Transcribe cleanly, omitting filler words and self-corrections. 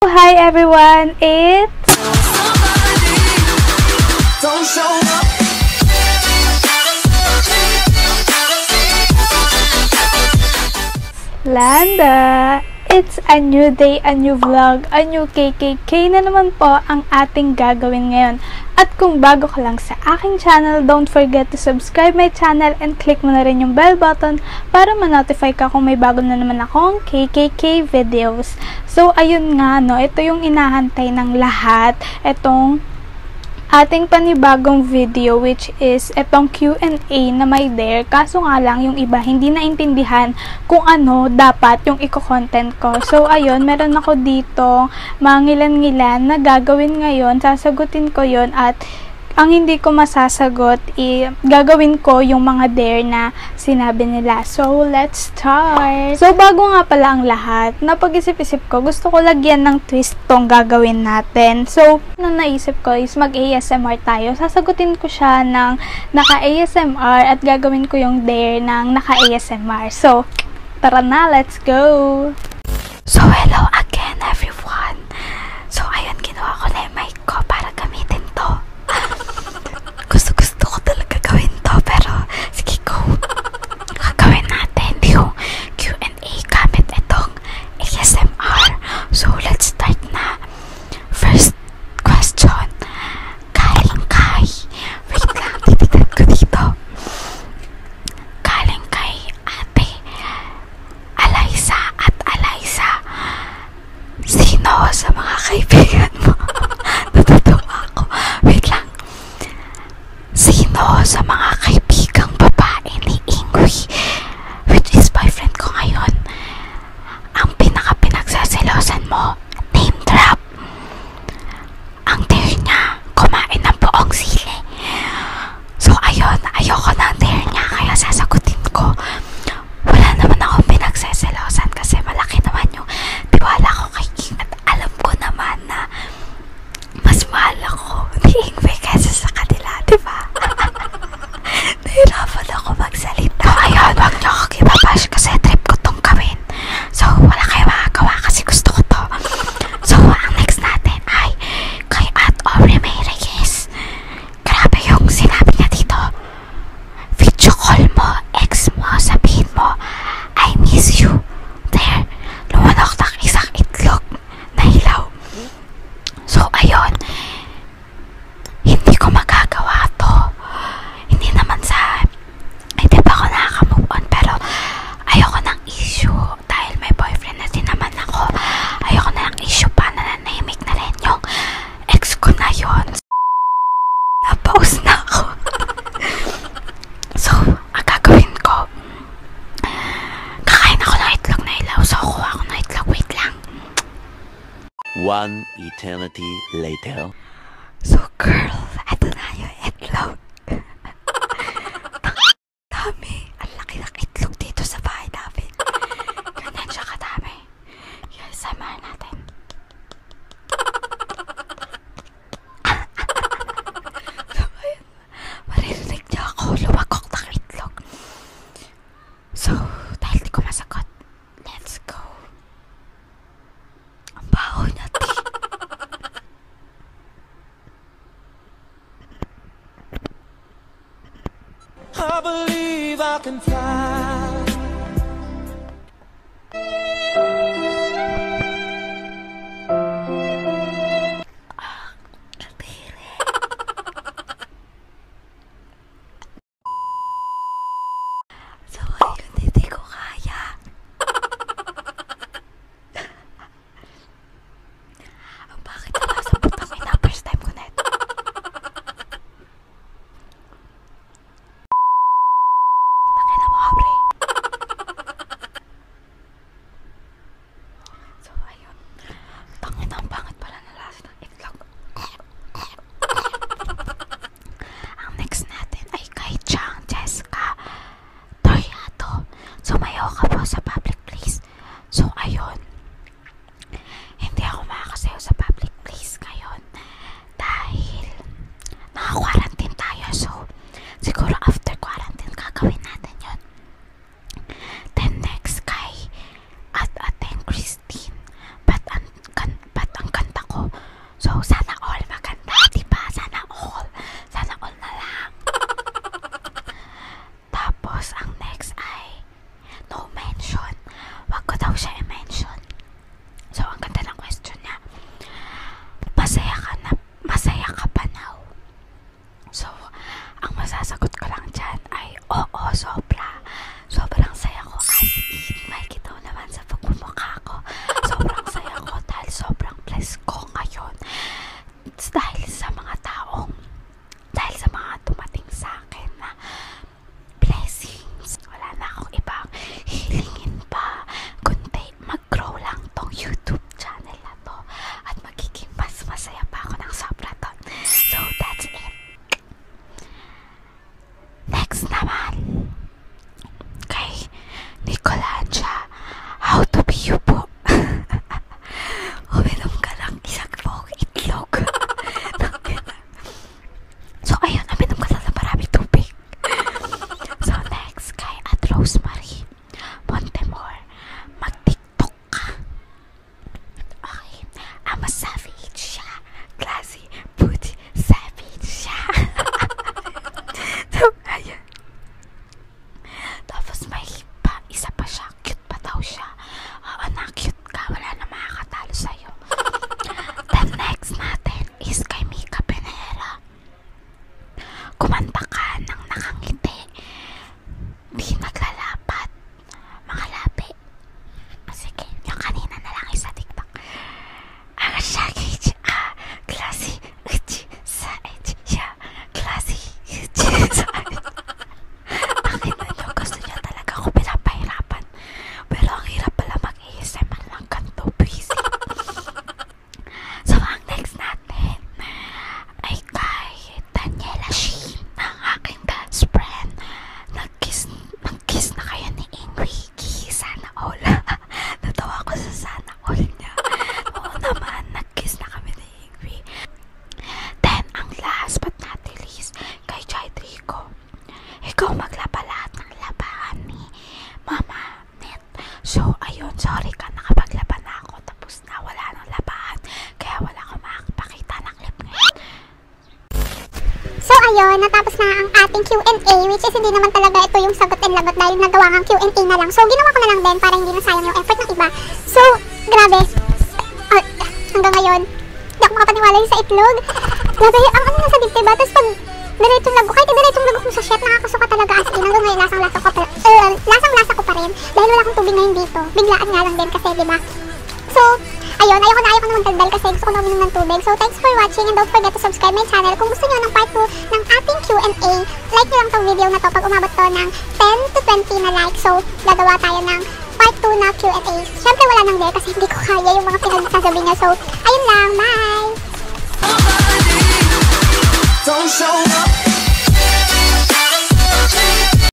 Hi everyone, it's Landa. It's a new day, a new vlog, a new KKK na naman po ang ating gagawin ngayon. At kung bago ka lang sa aking channel, don't forget to subscribe my channel and click mo na rin yung bell button para ma-notify ka kung may bago na naman akong KKK videos. So, ayun nga, no, ito yung inahantay ng lahat. Itong ating panibagong video, which is itong Q&A na may there. Kaso nga lang, yung iba hindi naintindihan kung ano dapat yung i-content ko. So, ayun, meron ako dito mga ngilan-ngilan na gagawin ngayon. Sasagutin ko yon at ang hindi ko masasagot, gagawin ko yung mga dare na sinabi nila. So, let's start! So, bago nga pala ang lahat, napag-isip-isip ko, gusto ko lagyan ng twist tong gagawin natin. So, na naisip ko is mag-ASMR tayo. Sasagutin ko siya ng naka-ASMR at gagawin ko yung dare ng naka-ASMR. So, tara na, let's go! So, hello again everyone! So, ayun, ginawa ko na yung mic ko para gamitin to. Gusto ko talaga gawin to, pero sige, go. Gagawin natin yung Q&A gamit itong ASMR. So, let's start na. First question. Galing kay, wait lang, titignan ko dito. Galing kay Ate Alaysa at Alaysa. Sino sa mga kaibigan mo? Natutuwa ako. Wait lang. Sino sa mga kaibigang babae ni Ingui, which is boyfriend ko ngayon, ang pinagsaselosan mo? Name drop. Ang dare niya, kumain ng buong sili. So ayun, ayoko ng dare niya, kaya sasagutin ko. Wala naman akong pinagsaselosan kasi malaki naman yung tiwala ko kay King at alam ko naman na mas mahal ako ni Ingui kaysa sa kanila, diba? Nahirapan ako magsalita. Ayun, wag niyo ako kibabash kasi trip ko tong gawin. So, wala kayo makagawa kasi gusto ko to. So, ang next natin ay kay At Aubrey May Reyes. Grabe yung sinabi niya dito. Video call mo, ex mo, sabihin mo, I miss you. There, lumanok ng isang itlog na hilaw. So, ayun, hindi ko magagawa to. Hindi naman sa, hindi pa ako nakaka-move on, pero ayoko ng issue dahil may boyfriend na din naman ako. Ayoko na ng issue pa na nanahimik na rin yung ex ko na yun. Na-pause na ako. So, ang gagawin ko, kakain ako ng itlog na ilaw. So, kuha ako ng itlog. Wait lang. One eternity later. So, girl, eto na yung itlog. Dami. Ang laki ng itlog dito sa bahay namin. Ganyan siya kadami. Yes, samahan natin. So, ayun. Maririnig niya ako. Lumagok ng itlog. So, dahil di ko masagot, let's go. Ang baho niya, ti. I believe I can fly. So, ayun, hindi ko kaya. Ang bakit na nasa putang ina, first time ko na ito. Laki na mo, Aubrey. sobrang blessed ko ngayon. It's dahil sa mga dumating sa akin na blessings. Wala na akong ibang hilingin pa, kundi mag-grow lang tong YouTube channel na to at magiging mas masaya pa ako ng sobra doon. So that's it. Next naman, kay Nicolancia, how to be you po. Uminom ka lang isang buong itlog. So ayun, uminom ka lang na maraming tubig. So next, kay at Rosemary Montemor, mag-TikTok ka. Okay, I'm a savage siya. Classy, bougie, savage siya. So ayun. Tapos may isa pa siya, cute pa daw siya. Oo na, cute ka, wala na makakatalo sa'yo. The next natin is kay Mika Pinera. Kumanta ka ng nakangiti, di naglalapat, mga labi. Sige, yung kanina na lang sa TikTok. Agashagich, classy, uchi, saich, ya, classy, uchi, saich. Nakita nyo, gusto niya talaga ako pinapahirapan. Pero ang hirap pala mag-ASMR ng ganito, busy. So, ang next natin ay kay Daniela Sheen, ang aking best friend. Nag-kiss na kayo ni Ingrid. Sana all. Natawa ko sa sana all niya. Oo naman, nag-kiss na kami ni Ingrid. Then, ang last but not the least, kay Jai Trico. Ikaw maglaba lahat ng labahan ni Mama Net. So, ayun, sorry ka, nakapaglaba na ako. Tapos na, wala nang labahan. Kaya wala akong makakapakita ng clip ngayon. So ayun, natapos na ang ating Q&A, which is hindi naman talaga ito yung sagot and lagot dahil nagawa ng Q&A na lang. So ginawa ko na lang din para hindi nasayang yung effort ng iba. So, grabe. Hanggang ngayon, hindi ako makapaniwala yung sa itlog. Grabe, ang ano nasa dibdib ba? Tapos pag diretsong lago, kahit diretsong lago mo sa chef, nakakasuka talaga as in. Hanggang ngayon, lasang-lasa ko pa rin. Dahil wala akong tubig ngayon dito. Biglaan nga lang din kasi, diba? So, ayun, ayoko na magdaldal kasi gusto ko na uminom ng tubig. So, thanks for watching and don't forget to subscribe my channel. Kung gusto nyo ng part 2 ng ating Q&A, like nyo lang tong video na to pag umabot to ng 10 to 20 na like. So, gagawa tayo ng part 2 na Q&A. Siyempre, wala nang there kasi hindi ko kaya yung mga pinagsasabi niya. So, ayun lang, bye!